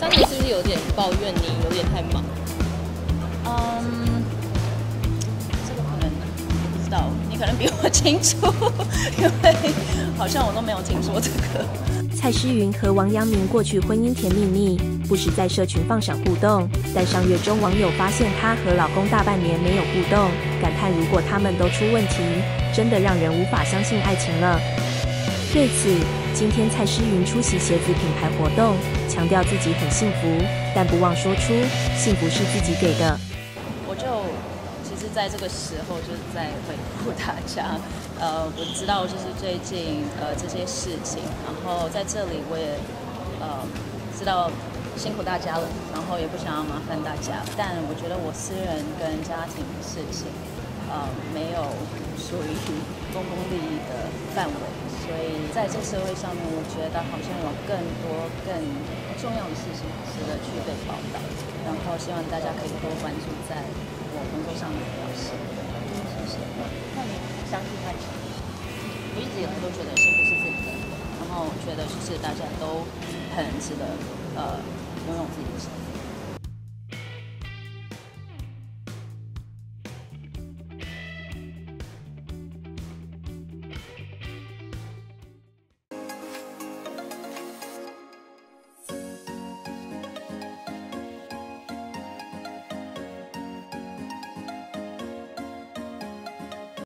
他们是不是有点抱怨你有点太忙？ 这个可能不知道，你可能比我清楚，因为好像我都没有听说这个。 蔡诗芸和王阳明过去婚姻甜蜜蜜，不时在社群放闪互动，但上月中网友发现她和老公大半年没有互动，感叹如果他们都出问题，真的让人无法相信爱情了。对此，今天蔡诗芸出席鞋子品牌活动，强调自己很幸福，但不忘说出幸福是自己给的。 我就其实在这个时候就是在回复大家，我知道就是最近这些事情，然后在这里我也知道辛苦大家了，然后也不想要麻烦大家，但我觉得我私人跟家庭的事情，没有属于公共利益的范围。所以在这社会上面，我觉得好像有更多更重要的事情值得去被报道，然后希望大家可以多关注在我工作上面的表现。谢谢。 那你相信爱情？ 我一直以来都觉得幸福是自己的，然后觉得就是大家都很值得拥有自己的生活。